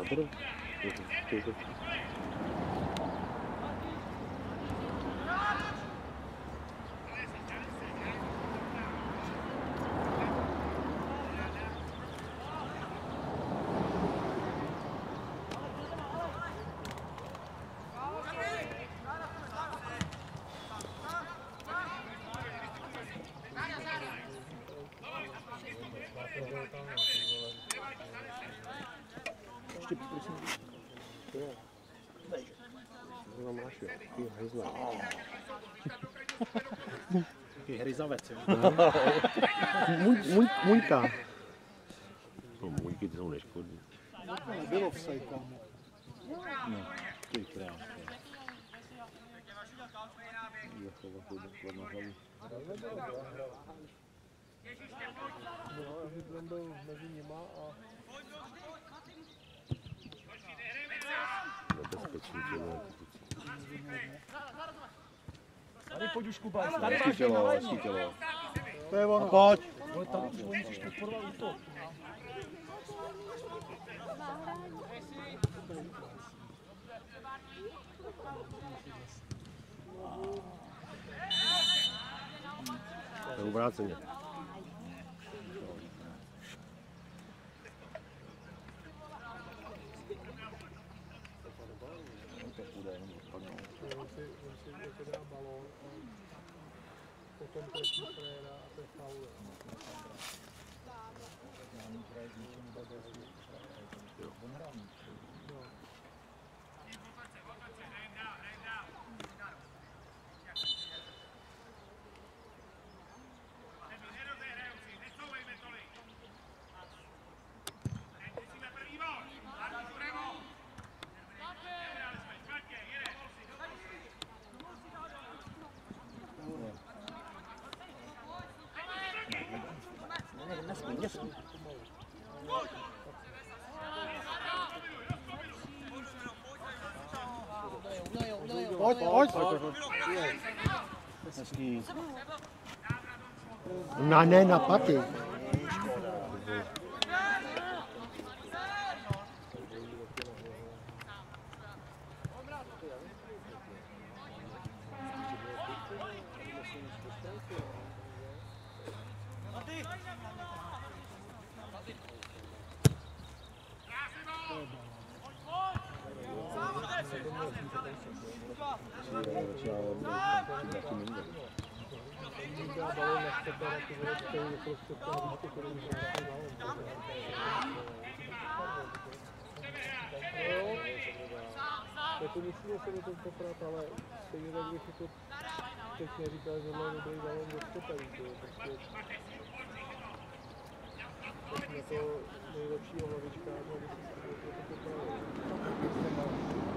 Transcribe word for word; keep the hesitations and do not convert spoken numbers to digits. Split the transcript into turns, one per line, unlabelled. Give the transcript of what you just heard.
jádro. Ještě prosím. To máš, jo. Ty hryzla.
Ty hryzavec, jo.
Můj, můj, můjka. No, můjky ty jsou neškodní.
Nebylo v sajkámu.
No, ty krásný.
Zachová to doklad na hlavu.
No, já jsem byl mezi nima a...
Nebezpečný tělo.
Tady pojď už, Kuba, tady
Hezký
máš
tělo, hezký tělo.
to je ono.
Pojď.
Ale tady už oni si podporoval útok.
To je obráceně.
On si, on si jako dá balón a potom trefí fréra a to je faul. No. Pojď, pojď.
Hezký.
Na ne, na paty.
Dá balón na sebe, jako to je prostě to víte, který může dát balón. Jako musíme se do toho poprat, ale stejně tak bych jako teď neříkal, že tohle je dobrý balón do stoperí, to je prostě teď na to nejlepšího hlavička, aby si to popravil.